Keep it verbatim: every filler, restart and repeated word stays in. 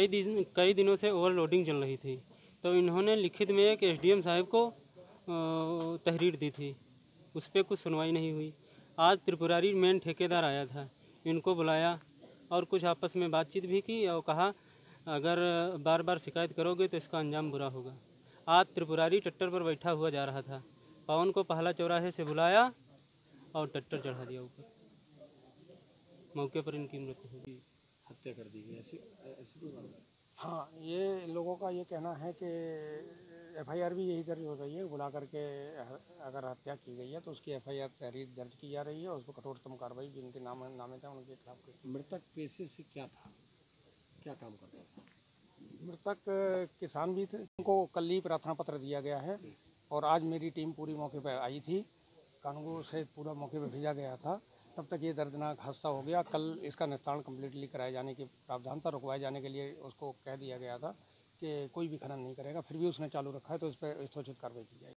दिन कई दिनों से ओवरलोडिंग चल रही थी, तो इन्होंने लिखित में एक एसडीएम साहब को तहरीर दी थी, उस पर कुछ सुनवाई नहीं हुई। आज त्रिपुरारी मेन ठेकेदार आया था, इनको बुलाया और कुछ आपस में बातचीत भी की और कहा अगर बार बार शिकायत करोगे तो इसका अंजाम बुरा होगा। आज त्रिपुरारी ट्रैक्टर पर बैठा हुआ जा रहा था, पवन को पहला चौराहे से बुलाया और ट्रैक्टर चढ़ा दिया ऊपर। मौके पर इनकी मृत्यु हुई, हत्या कर दी गई। ऐसी ऐसी कोई बात? हाँ, ये लोगों का ये कहना है कि एफआईआर भी यही दर्ज हो रही है, बुला करके अगर हत्या की गई है तो उसकी एफआईआर तहरीर दर्ज की जा रही है और उस पर कठोरतम कार्रवाई जिनके नाम नामे थे उनके खिलाफ। मृतक पेशे से क्या था, क्या काम करता था? मृतक किसान भी थे, उनको कल ही प्रार्थना पत्र दिया गया है और आज मेरी टीम पूरी मौके पर आई थी, कानून से पूरा मौके पर भेजा गया था। तब तक ये दर्दनाक हादसा हो गया। कल इसका निस्तारण कम्प्लीटली कराए जाने के प्रावधान था, रुकवाए जाने के लिए उसको कह दिया गया था कि कोई भी खनन नहीं करेगा, फिर भी उसने चालू रखा है तो इस पर यथोचित कार्रवाई की जाएगी।